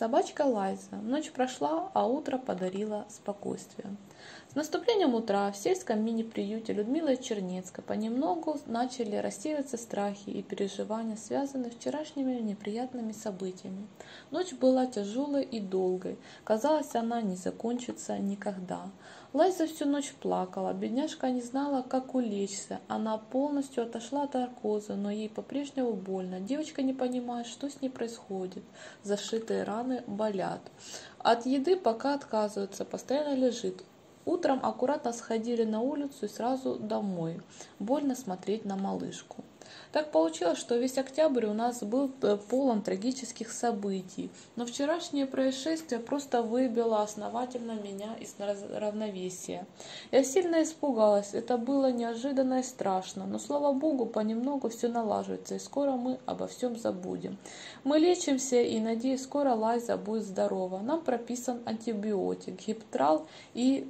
Собачка Лайза. Ночь прошла, а утро подарило спокойствие. С наступлением утра в сельском мини-приюте Людмилы Чернецкой понемногу начали рассеиваться страхи и переживания, связанные с вчерашними неприятными событиями. Ночь была тяжелой и долгой. Казалось, она не закончится никогда. Лайза всю ночь плакала. Бедняжка не знала, как улечься. Она полностью отошла от наркоза, но ей по-прежнему больно. Девочка не понимает, что с ней происходит. Зашитые раны болят. От еды пока отказывается, постоянно лежит. Утром аккуратно сходили на улицу и сразу домой. Больно смотреть на малышку. Так получилось, что весь октябрь у нас был полон трагических событий. Но вчерашнее происшествие просто выбило основательно меня из равновесия. Я сильно испугалась, это было неожиданно и страшно. Но, слава богу, понемногу все налаживается, и скоро мы обо всем забудем. Мы лечимся, и, надеюсь, скоро Лайза будет здорова. Нам прописан антибиотик, гиптрал и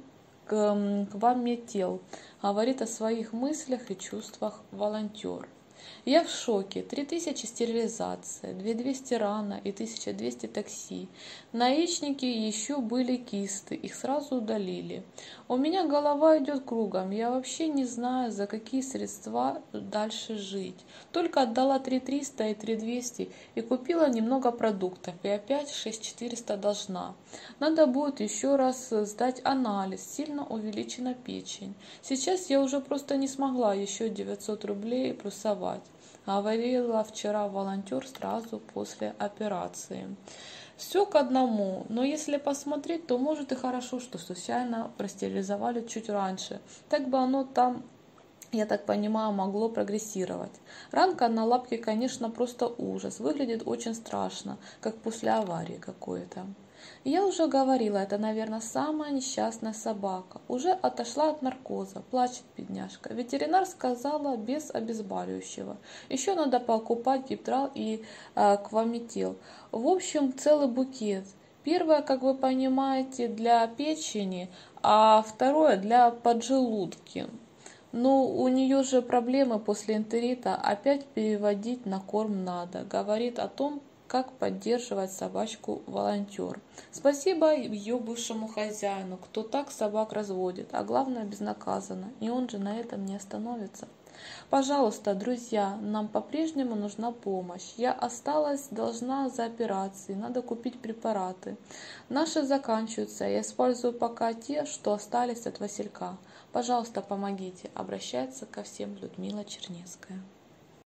квамметил, говорит о своих мыслях и чувствах волонтер. Я в шоке. 3000 стерилизация, 2200 рана и 1200 такси. На яичнике еще были кисты, их сразу удалили. У меня голова идет кругом, я вообще не знаю, за какие средства дальше жить. Только отдала 3300 и 3200 и купила немного продуктов, и опять 6400 должна. Надо будет еще раз сдать анализ, сильно увеличена печень. Сейчас я уже просто не смогла еще 900 рублей плюсовать. Говорила вчера волонтер сразу после операции. Все к одному, но если посмотреть, то может и хорошо, что случайно простерилизовали чуть раньше. Так бы оно там, я так понимаю, могло прогрессировать. Ранка на лапке, конечно, просто ужас. Выглядит очень страшно, как после аварии какой-то. Я уже говорила, это, наверное, самая несчастная собака. Уже отошла от наркоза, плачет бедняжка. Ветеринар сказала без обезболивающего. Еще надо покупать гиптрал и квамметил. В общем, целый букет. Первое, как вы понимаете, для печени, а второе для поджелудки. Но у нее же проблемы после энтерита, опять переводить на корм надо. Говорит о том, как поддерживать собачку волонтер. Спасибо ее бывшему хозяину, кто так собак разводит, а главное безнаказанно, и он же на этом не остановится. Пожалуйста, друзья, нам по-прежнему нужна помощь. Я осталась должна за операцией, надо купить препараты. Наши заканчиваются, я использую пока те, что остались от Василька. Пожалуйста, помогите. Обращается ко всем Людмила Чернецкая.